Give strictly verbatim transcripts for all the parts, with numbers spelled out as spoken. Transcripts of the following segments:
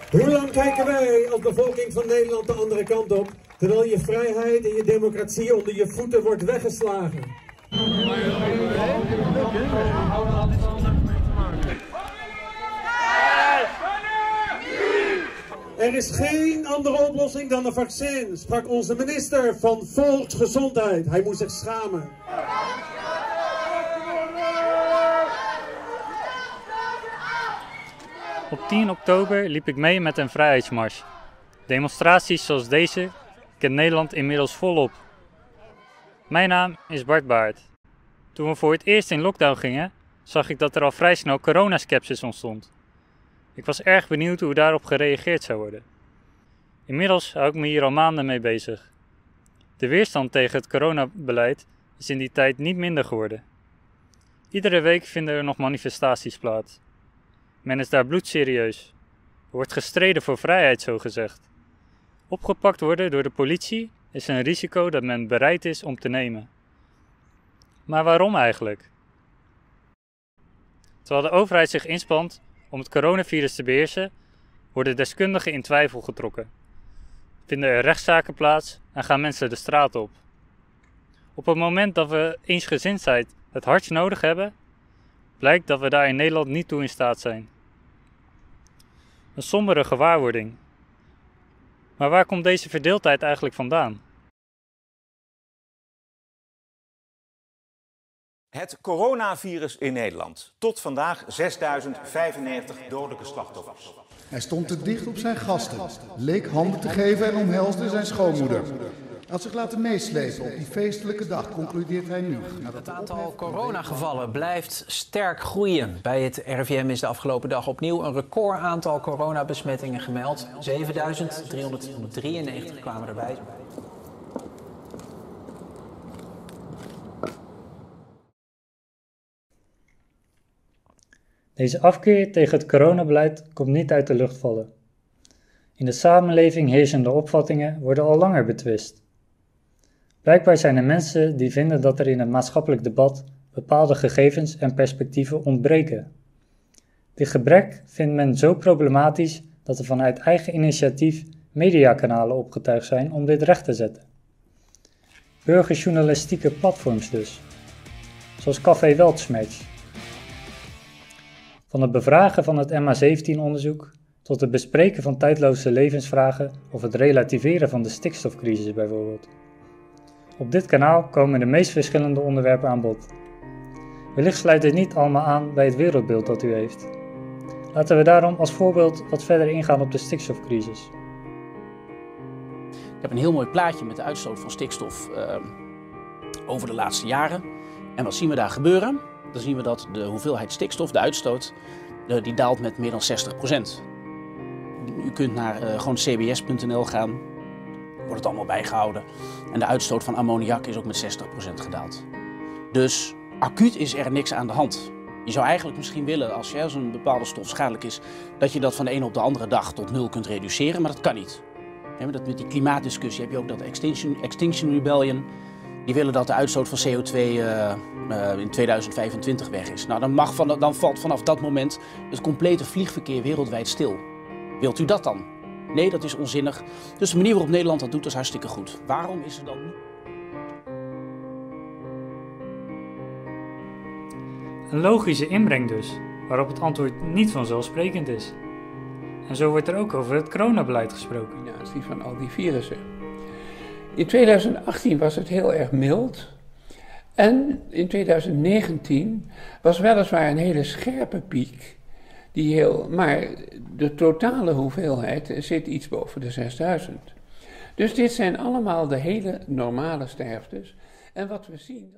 Hoe lang kijken wij als bevolking van Nederland de andere kant op, terwijl je vrijheid en je democratie onder je voeten wordt weggeslagen? Er is geen andere oplossing dan een vaccin, sprak onze minister van Volksgezondheid. Hij moest zich schamen. Op tien oktober liep ik mee met een vrijheidsmars. Demonstraties zoals deze kent Nederland inmiddels volop. Mijn naam is Bart Baert. Toen we voor het eerst in lockdown gingen, zag ik dat er al vrij snel coronaskepsis ontstond. Ik was erg benieuwd hoe daarop gereageerd zou worden. Inmiddels hou ik me hier al maanden mee bezig. De weerstand tegen het coronabeleid is in die tijd niet minder geworden. Iedere week vinden er nog manifestaties plaats. Men is daar bloedserieus. Er wordt gestreden voor vrijheid, zogezegd. Opgepakt worden door de politie is een risico dat men bereid is om te nemen. Maar waarom eigenlijk? Terwijl de overheid zich inspant om het coronavirus te beheersen, worden deskundigen in twijfel getrokken. Vinden er rechtszaken plaats en gaan mensen de straat op. Op het moment dat we eensgezindheid het hardst nodig hebben, blijkt dat we daar in Nederland niet toe in staat zijn. Een sombere gewaarwording. Maar waar komt deze verdeeldheid eigenlijk vandaan? Het coronavirus in Nederland. Tot vandaag zesduizend vijfennegentig dodelijke slachtoffers. Hij stond te dicht op zijn gasten, leek handen te geven en omhelsde zijn schoonmoeder. Had zich laten meeslepen op die feestelijke dag, concludeert hij nu. Het aantal coronagevallen blijft sterk groeien. Bij het R I V M is de afgelopen dag opnieuw een record aantal coronabesmettingen gemeld. zevenduizend driehonderddrieënnegentig kwamen erbij. Deze afkeer tegen het coronabeleid komt niet uit de lucht vallen. In de samenleving heersende opvattingen worden al langer betwist. Blijkbaar zijn er mensen die vinden dat er in het maatschappelijk debat bepaalde gegevens en perspectieven ontbreken. Dit gebrek vindt men zo problematisch dat er vanuit eigen initiatief mediakanalen opgetuigd zijn om dit recht te zetten. Burgerjournalistieke platforms dus, zoals Café Weltschmerz. Van het bevragen van het M H zeventien onderzoek tot het bespreken van tijdloze levensvragen of het relativeren van de stikstofcrisis bijvoorbeeld. Op dit kanaal komen de meest verschillende onderwerpen aan bod. Wellicht sluit dit niet allemaal aan bij het wereldbeeld dat u heeft. Laten we daarom als voorbeeld wat verder ingaan op de stikstofcrisis. Ik heb een heel mooi plaatje met de uitstoot van stikstof uh, over de laatste jaren. En wat zien we daar gebeuren? Dan zien we dat de hoeveelheid stikstof, de uitstoot, uh, die daalt met meer dan zestig procent. U kunt naar uh, gewoon c b s punt n l gaan, wordt het allemaal bijgehouden. En de uitstoot van ammoniak is ook met zestig procent gedaald. Dus acuut is er niks aan de hand. Je zou eigenlijk misschien willen, als, ja, als een bepaalde stof schadelijk is, dat je dat van de ene op de andere dag tot nul kunt reduceren, maar dat kan niet. Dat met die klimaatdiscussie heb je ook dat Extinction, Extinction Rebellion. Die willen dat de uitstoot van C O twee uh, uh, in tweeduizend vijfentwintig weg is. Nou, dan, mag van, dan valt vanaf dat moment het complete vliegverkeer wereldwijd stil. Wilt u dat dan? Nee, dat is onzinnig. Dus de manier waarop Nederland dat doet, is hartstikke goed. Waarom is er dan niet? Een logische inbreng dus, waarop het antwoord niet vanzelfsprekend is. En zo wordt er ook over het coronabeleid gesproken. Ja, het is die van al die virussen. In tweeduizend achttien was het heel erg mild. En in tweeduizend negentien was weliswaar een hele scherpe piek. Die heel, maar de totale hoeveelheid zit iets boven de zesduizend. Dus dit zijn allemaal de hele normale sterftes. En wat we zien...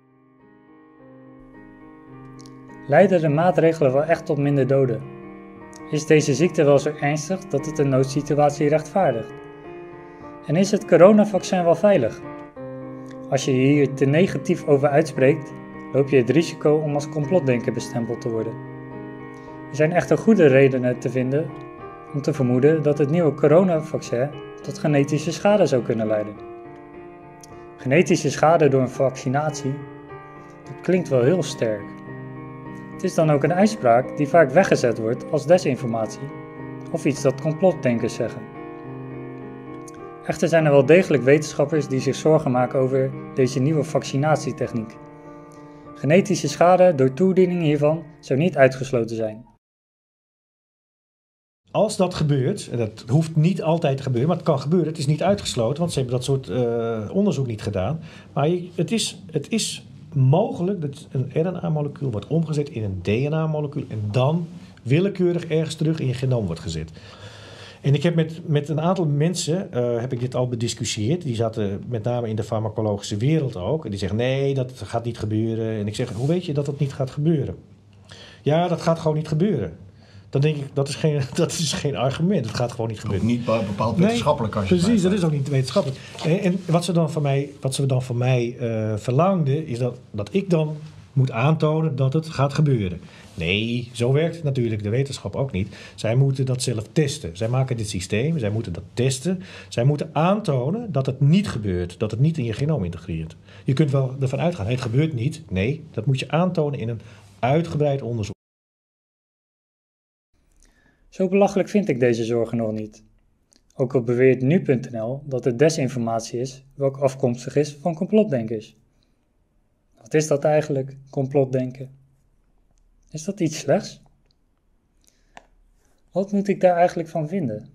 Leiden de maatregelen wel echt tot minder doden? Is deze ziekte wel zo ernstig dat het een noodsituatie rechtvaardigt? En is het coronavaccin wel veilig? Als je hier te negatief over uitspreekt, loop je het risico om als complotdenker bestempeld te worden. Er zijn echter goede redenen te vinden om te vermoeden dat het nieuwe coronavaccin tot genetische schade zou kunnen leiden. Genetische schade door een vaccinatie, dat klinkt wel heel sterk. Het is dan ook een uitspraak die vaak weggezet wordt als desinformatie, of iets dat complotdenkers zeggen. Echter zijn er wel degelijk wetenschappers die zich zorgen maken over deze nieuwe vaccinatietechniek. Genetische schade door toediening hiervan zou niet uitgesloten zijn. Als dat gebeurt, en dat hoeft niet altijd te gebeuren, maar het kan gebeuren, het is niet uitgesloten, want ze hebben dat soort uh, onderzoek niet gedaan. Maar je, het, is, het is mogelijk dat een R N A-molecuul wordt omgezet in een D N A-molecuul en dan willekeurig ergens terug in je genoom wordt gezet. En ik heb met, met een aantal mensen uh, heb ik dit al bediscussieerd. Die zaten met name in de farmacologische wereld ook. En die zeggen, nee, dat gaat niet gebeuren. En ik zeg, hoe weet je dat dat niet gaat gebeuren? Ja, dat gaat gewoon niet gebeuren. Dan denk ik, dat is geen, dat is geen argument. Het gaat gewoon niet gebeuren. Niet bepaald wetenschappelijk. Nee, als je precies, dat is ook niet wetenschappelijk. En, en wat ze dan van mij, wat ze dan van mij uh, verlangden, is dat, dat ik dan moet aantonen dat het gaat gebeuren. Nee, zo werkt natuurlijk de wetenschap ook niet. Zij moeten dat zelf testen. Zij maken dit systeem, zij moeten dat testen. Zij moeten aantonen dat het niet gebeurt, dat het niet in je genoom integreert. Je kunt wel ervan uitgaan, het gebeurt niet. Nee, dat moet je aantonen in een uitgebreid onderzoek. Zo belachelijk vind ik deze zorgen nog niet. Ook al beweert nu punt n l dat het desinformatie is, welke afkomstig is van complotdenkers. Wat is dat eigenlijk, complotdenken? Is dat iets slechts? Wat moet ik daar eigenlijk van vinden?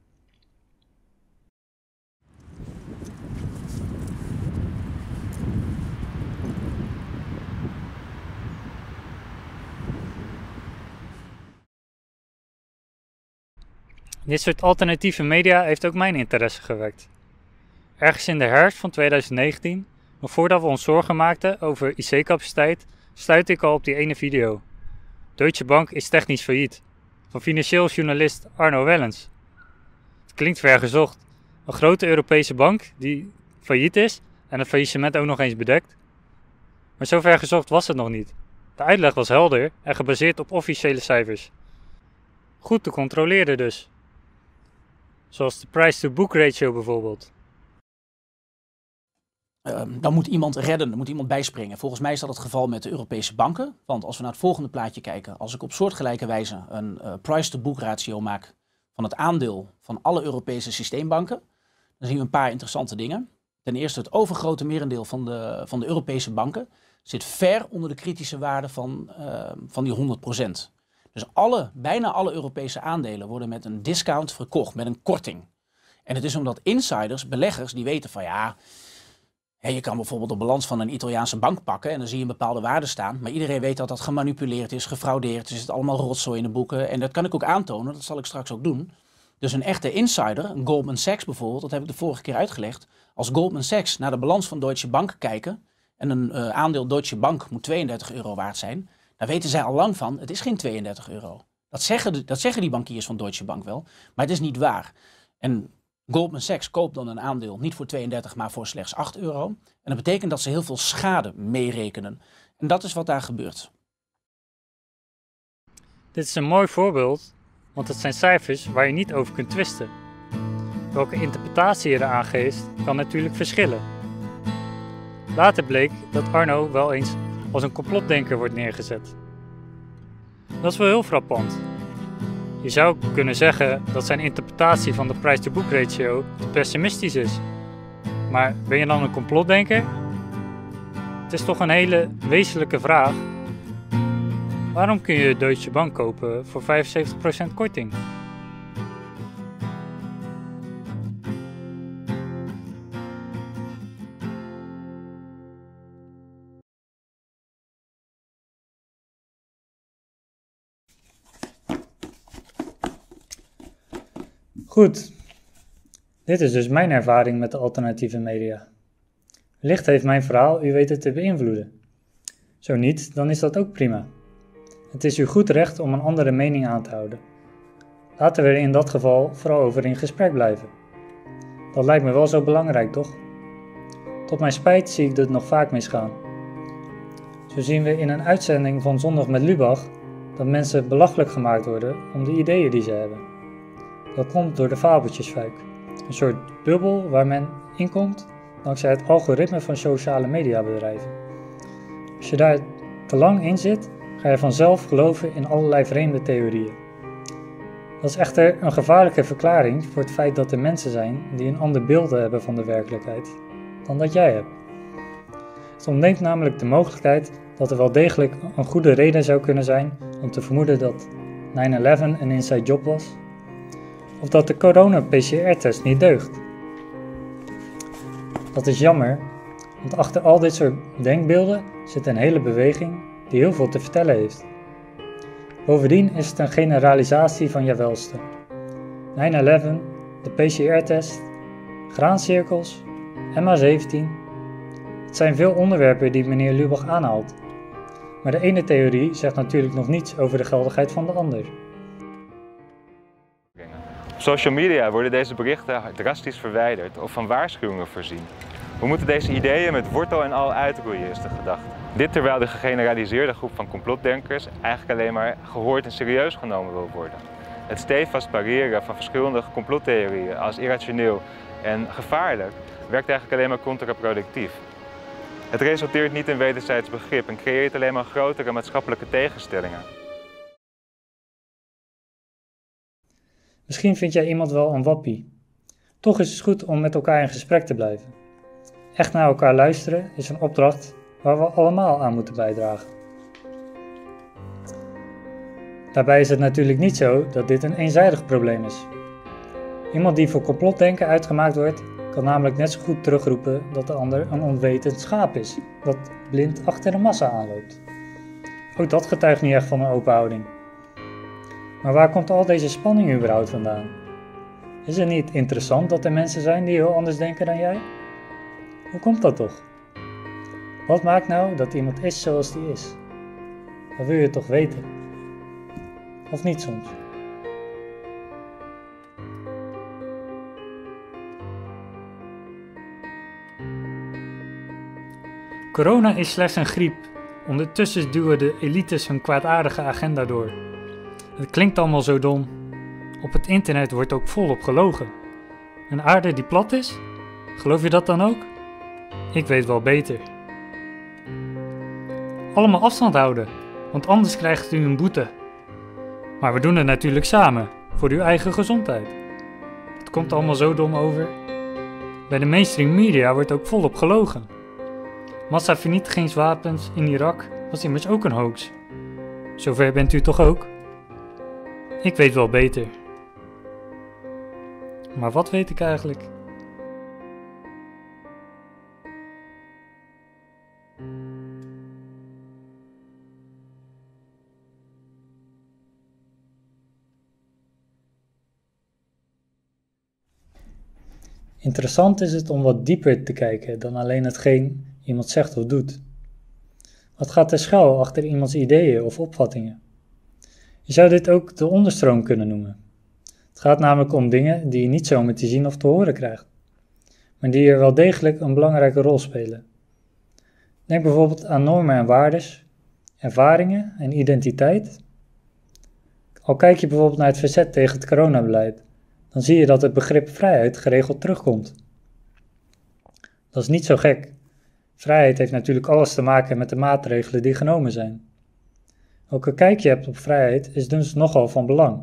Dit soort alternatieve media heeft ook mijn interesse gewekt. Ergens in de herfst van twintig negentien, nog voordat we ons zorgen maakten over I C-capaciteit, stuitte ik al op die ene video. Deutsche Bank is technisch failliet, van financieel journalist Arno Wellens. Het klinkt ver gezocht. Een grote Europese bank die failliet is en het faillissement ook nog eens bedekt. Maar zo ver gezocht was het nog niet. De uitleg was helder en gebaseerd op officiële cijfers. Goed te controleren dus. Zoals de price-to-book ratio bijvoorbeeld. Uh, dan moet iemand redden, dan moet iemand bijspringen. Volgens mij is dat het geval met de Europese banken. Want als we naar het volgende plaatje kijken, als ik op soortgelijke wijze een uh, price-to-book ratio maak van het aandeel van alle Europese systeembanken, dan zien we een paar interessante dingen. Ten eerste, het overgrote merendeel van de, van de Europese banken zit ver onder de kritische waarde van, uh, van die honderd procent. Dus alle, bijna alle Europese aandelen worden met een discount verkocht, met een korting. En het is omdat insiders, beleggers, die weten van ja, hè, je kan bijvoorbeeld de balans van een Italiaanse bank pakken en dan zie je een bepaalde waarde staan. Maar iedereen weet dat dat gemanipuleerd is, gefraudeerd, er zit allemaal rotzooi in de boeken. En dat kan ik ook aantonen, dat zal ik straks ook doen. Dus een echte insider, een Goldman Sachs bijvoorbeeld, dat heb ik de vorige keer uitgelegd. Als Goldman Sachs naar de balans van Deutsche Bank kijken en een uh, aandeel Deutsche Bank moet tweeëndertig euro waard zijn, dan weten zij al lang van, het is geen tweeëndertig euro. Dat zeggen, de, dat zeggen die bankiers van Deutsche Bank wel, maar het is niet waar. En Goldman Sachs koopt dan een aandeel niet voor tweeëndertig, maar voor slechts acht euro. En dat betekent dat ze heel veel schade meerekenen. En dat is wat daar gebeurt. Dit is een mooi voorbeeld, want het zijn cijfers waar je niet over kunt twisten. Welke interpretatie je eraan geeft, kan natuurlijk verschillen. Later bleek dat Arno wel eens als een complotdenker wordt neergezet. Dat is wel heel frappant. Je zou kunnen zeggen dat zijn interpretatie van de price-to-book ratio te pessimistisch is. Maar ben je dan een complotdenker? Het is toch een hele wezenlijke vraag. Waarom kun je Deutsche Bank kopen voor vijfenzeventig procent korting? Goed, dit is dus mijn ervaring met de alternatieve media. Wellicht heeft mijn verhaal u weten te beïnvloeden. Zo niet, dan is dat ook prima. Het is uw goed recht om een andere mening aan te houden. Laten we er in dat geval vooral over in gesprek blijven. Dat lijkt me wel zo belangrijk, toch? Tot mijn spijt zie ik dit nog vaak misgaan. Zo zien we in een uitzending van Zondag met Lubach dat mensen belachelijk gemaakt worden om de ideeën die ze hebben. Dat komt door de fabeltjesfuik, een soort bubbel waar men in komt dankzij het algoritme van sociale mediabedrijven. Als je daar te lang in zit, ga je vanzelf geloven in allerlei vreemde theorieën. Dat is echter een gevaarlijke verklaring voor het feit dat er mensen zijn die een ander beeld hebben van de werkelijkheid dan dat jij hebt. Het ontneemt namelijk de mogelijkheid dat er wel degelijk een goede reden zou kunnen zijn om te vermoeden dat negen elf een inside job was, of dat de corona-P C R-test niet deugt. Dat is jammer, want achter al dit soort denkbeelden zit een hele beweging die heel veel te vertellen heeft. Bovendien is het een generalisatie van je welste. negen elf, de P C R-test, graancirkels, M H zeventien. Het zijn veel onderwerpen die meneer Lubach aanhaalt. Maar de ene theorie zegt natuurlijk nog niets over de geldigheid van de ander. Op social media worden deze berichten drastisch verwijderd of van waarschuwingen voorzien. We moeten deze ideeën met wortel en al uitroeien, is de gedachte. Dit terwijl de gegeneraliseerde groep van complotdenkers eigenlijk alleen maar gehoord en serieus genomen wil worden. Het stevast pareren van verschillende complottheorieën als irrationeel en gevaarlijk werkt eigenlijk alleen maar contraproductief. Het resulteert niet in wederzijds begrip en creëert alleen maar grotere maatschappelijke tegenstellingen. Misschien vind jij iemand wel een wappie. Toch is het goed om met elkaar in gesprek te blijven. Echt naar elkaar luisteren is een opdracht waar we allemaal aan moeten bijdragen. Daarbij is het natuurlijk niet zo dat dit een eenzijdig probleem is. Iemand die voor complotdenken uitgemaakt wordt, kan namelijk net zo goed terugroepen dat de ander een onwetend schaap is, dat blind achter de massa aanloopt. Ook dat getuigt niet echt van een open houding. Maar waar komt al deze spanning überhaupt vandaan? Is het niet interessant dat er mensen zijn die heel anders denken dan jij? Hoe komt dat toch? Wat maakt nou dat iemand is zoals die is? Dat wil je toch weten? Of niet soms? Corona is slechts een griep. Ondertussen duwen de elites hun kwaadaardige agenda door. Het klinkt allemaal zo dom. Op het internet wordt ook volop gelogen. Een aarde die plat is? Geloof je dat dan ook? Ik weet wel beter. Allemaal afstand houden, want anders krijgt u een boete. Maar we doen het natuurlijk samen, voor uw eigen gezondheid. Het komt allemaal zo dom over. Bij de mainstream media wordt ook volop gelogen. Massavernietigingswapens in Irak was immers ook een hoax. Zover bent u toch ook? Ik weet wel beter. Maar wat weet ik eigenlijk? Interessant is het om wat dieper te kijken dan alleen hetgeen iemand zegt of doet. Wat gaat er schuil achter iemands ideeën of opvattingen? Je zou dit ook de onderstroom kunnen noemen. Het gaat namelijk om dingen die je niet zomaar te zien of te horen krijgt, maar die er wel degelijk een belangrijke rol spelen. Denk bijvoorbeeld aan normen en waardes, ervaringen en identiteit. Al kijk je bijvoorbeeld naar het verzet tegen het coronabeleid, dan zie je dat het begrip vrijheid geregeld terugkomt. Dat is niet zo gek. Vrijheid heeft natuurlijk alles te maken met de maatregelen die genomen zijn. Welke kijk je hebt op vrijheid is dus nogal van belang.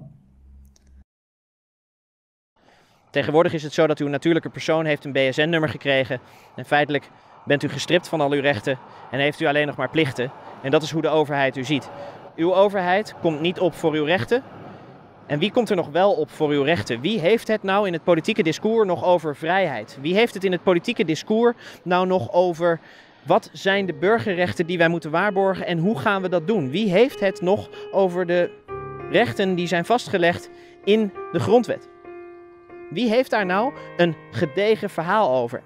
Tegenwoordig is het zo dat u een natuurlijke persoon heeft een B S N-nummer gekregen en feitelijk bent u gestript van al uw rechten en heeft u alleen nog maar plichten. En dat is hoe de overheid u ziet. Uw overheid komt niet op voor uw rechten. En wie komt er nog wel op voor uw rechten? Wie heeft het nou in het politieke discours nog over vrijheid? Wie heeft het in het politieke discours nou nog over wat zijn de burgerrechten die wij moeten waarborgen en hoe gaan we dat doen? Wie heeft het nog over de rechten die zijn vastgelegd in de grondwet? Wie heeft daar nou een gedegen verhaal over?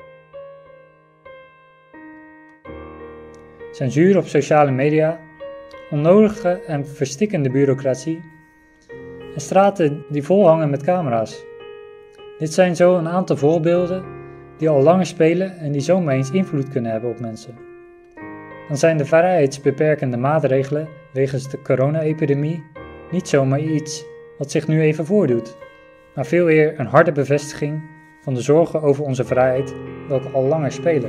Censuur op sociale media, onnodige en verstikkende bureaucratie en straten die volhangen met camera's. Dit zijn zo een aantal voorbeelden die al langer spelen en die zomaar eens invloed kunnen hebben op mensen. Dan zijn de vrijheidsbeperkende maatregelen wegens de corona-epidemie niet zomaar iets wat zich nu even voordoet, maar veel eer een harde bevestiging van de zorgen over onze vrijheid welke al langer spelen.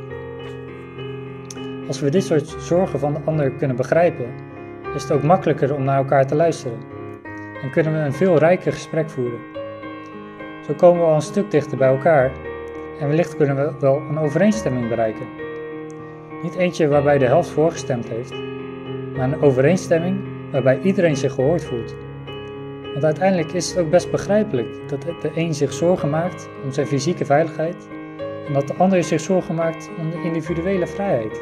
Als we dit soort zorgen van de ander kunnen begrijpen, is het ook makkelijker om naar elkaar te luisteren. en kunnen we een veel rijker gesprek voeren. Zo komen we al een stuk dichter bij elkaar en wellicht kunnen we wel een overeenstemming bereiken. Niet eentje waarbij de helft voorgestemd heeft, maar een overeenstemming waarbij iedereen zich gehoord voelt. Want uiteindelijk is het ook best begrijpelijk dat de een zich zorgen maakt om zijn fysieke veiligheid en dat de ander zich zorgen maakt om de individuele vrijheid.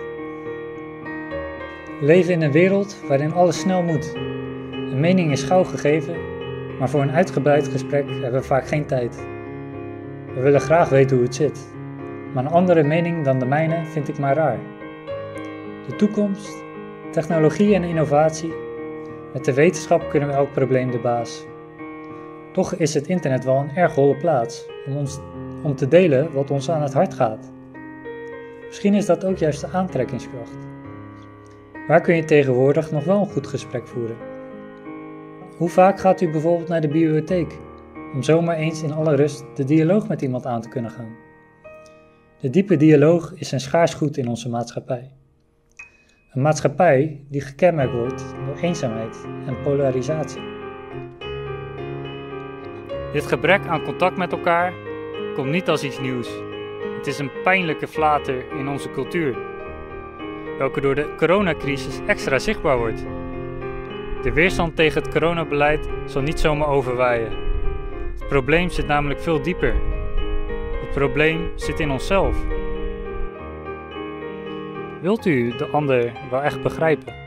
We leven in een wereld waarin alles snel moet. Een mening is gauw gegeven, maar voor een uitgebreid gesprek hebben we vaak geen tijd. We willen graag weten hoe het zit, maar een andere mening dan de mijne vind ik maar raar. De toekomst, technologie en innovatie, met de wetenschap kunnen we elk probleem de baas. Toch is het internet wel een erg holle plaats om, ons, om te delen wat ons aan het hart gaat. Misschien is dat ook juist de aantrekkingskracht. Waar kun je tegenwoordig nog wel een goed gesprek voeren? Hoe vaak gaat u bijvoorbeeld naar de bibliotheek, om zomaar eens in alle rust de dialoog met iemand aan te kunnen gaan? De diepe dialoog is een schaars goed in onze maatschappij. Een maatschappij die gekenmerkt wordt door eenzaamheid en polarisatie. Dit gebrek aan contact met elkaar komt niet als iets nieuws. Het is een pijnlijke flater in onze cultuur, welke door de coronacrisis extra zichtbaar wordt. De weerstand tegen het coronabeleid zal niet zomaar overwaaien. Het probleem zit namelijk veel dieper. Het probleem zit in onszelf. Wilt u de ander wel echt begrijpen?